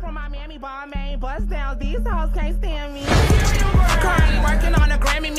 from my mammy, ball main, bust down. These hoes can't stand me. Currently working on a Grammy.